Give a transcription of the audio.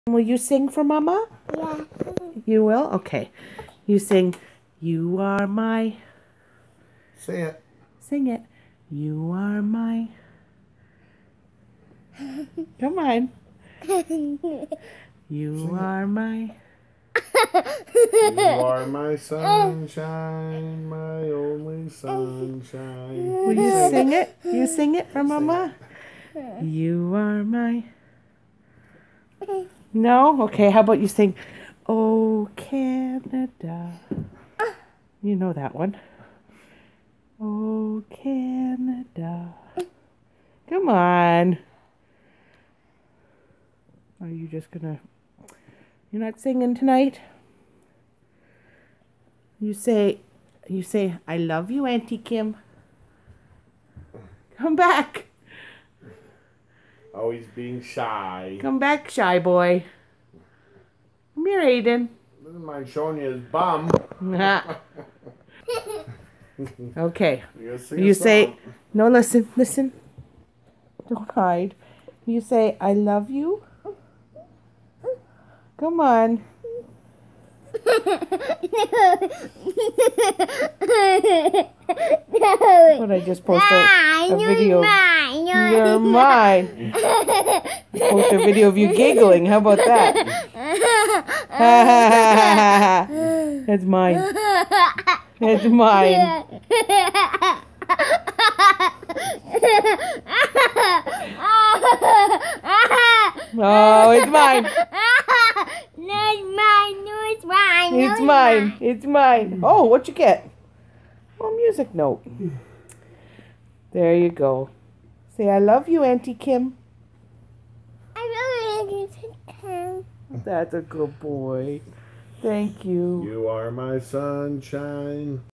Will you sing for Mama? Yeah. You will? Okay. You sing, you are my... Say it. Sing it. You are my... Come on. You are my... You are my sunshine, my only sunshine. Will you sing it? You sing it for Mama? You are my... No? Okay, how about you sing, Oh, Canada. You know that one. Oh, Canada. Come on. Are you just gonna... You're not singing tonight? You say, I love you, Auntie Kim. Come back. Oh, he's being shy. Come back, shy boy. Come here, Aiden. Doesn't mind showing you his bum. Okay. You You say, no, listen. Don't hide. You say, I love you. Come on. But I just posted a video. You're mine. Post a video of you giggling. How about that? That's mine. That's mine. Oh, it's mine. It's mine. It's mine. Oh, what'd you get? Oh, music note. There you go. Say, I love you, Auntie Kim. I love you, Kim. That's a good boy. Thank you. You are my sunshine.